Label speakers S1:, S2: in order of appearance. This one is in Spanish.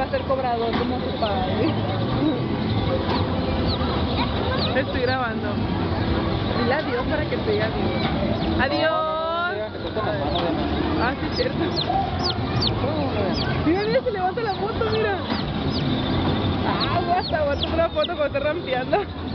S1: ser cobrador como su padre.
S2: Estoy grabando.
S1: Dile adiós para que te diga adiós. ¡Adiós! Ah, sí, cierto. Mira, mira, se levanta la moto, mira. Ah, aguanta una foto cuando está rampeando.